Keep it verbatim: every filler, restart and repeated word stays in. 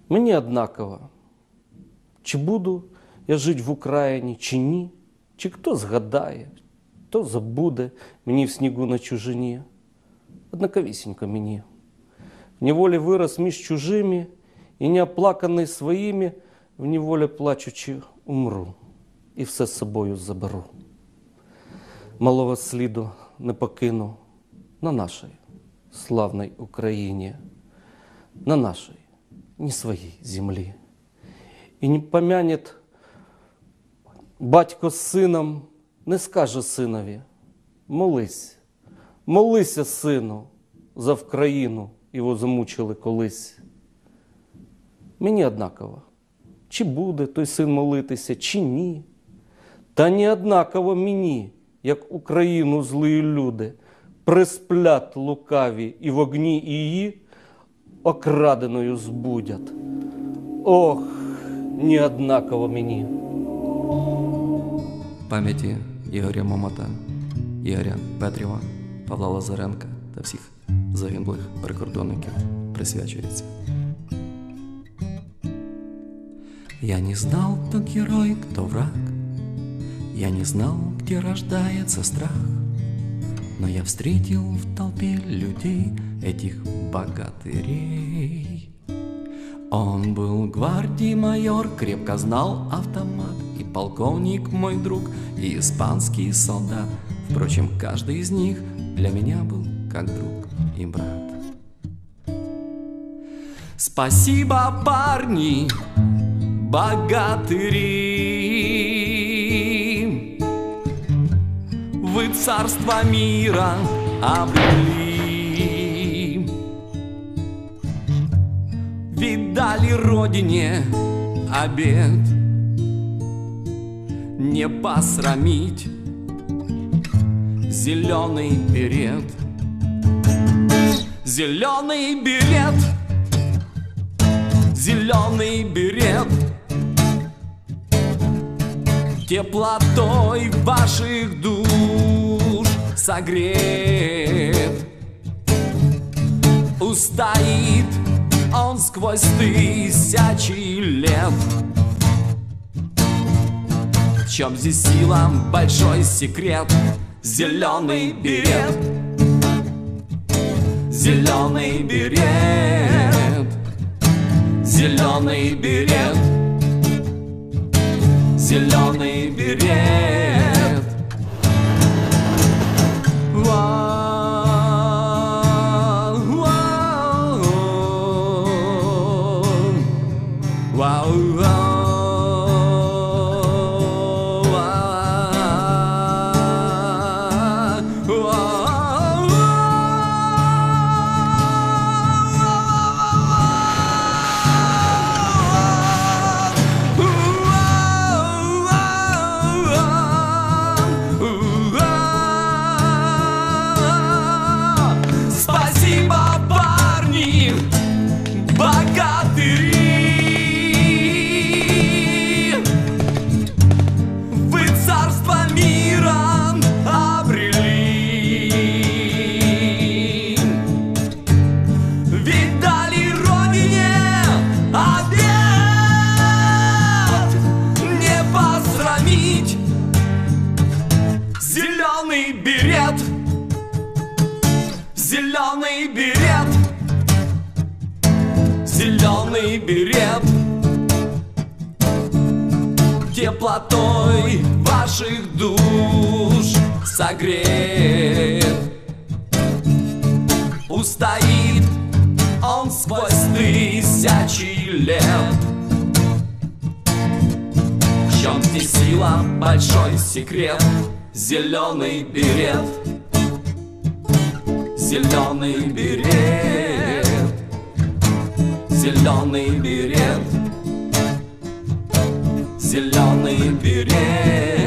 Мені однаково, чи буду я жить в Україні, чи ні, чи хто згадає, хто забуде мені в снігу на чужині. Однаковісінько мені. В неволі вирос між чужими, і неоплаканий своїми, в неволі плачучи умру, і все з собою заберу. Малого сліду не покину на нашій славній Україні, на нашій, не своїй землі. І не помянет батько з сином, не скаже синові: молись, молися, сину, за Вкраїну, його замучили колись. Мені однаково, чи буде той син молитися, чи ні. Та не однаково мені, як Україну злі люди присплять лукаві і в огні її окраденою збудять. Ох, не однаково мені. Пам'яті Ігоря Момота, Ігоря Петрєва, Павла Лазаренка та всіх загиблих прикордонників присвячується. Я не знал, кто герой, кто враг. Я не знал, где рождается страх. Но я встретил в толпе людей этих богатырей. Он был гвардии майор, крепко знал автомат. И полковник мой друг, и испанский солдат. Впрочем, каждый из них для меня был как друг и брат. Спасибо, парни, богатыри, вы царство мира обрели, видали родине обет не посрамить зеленый берет, зеленый берет, зеленый берет. Теплотой ваших душ согрет. Устоит он сквозь тысячи лет. В чем здесь сила, большой секрет? Зеленый берет, зеленый берет, зеленый берет, зеленый берет. Вау, вау, вау, вау. Зеленый берет, зеленый берет, зеленый берет. Теплотой ваших душ согрет. Устоит он сквозь тысячи лет. В чем здесь сила, большой секрет? Зеленый берет, зеленый берет, зеленый берет, зеленый берет.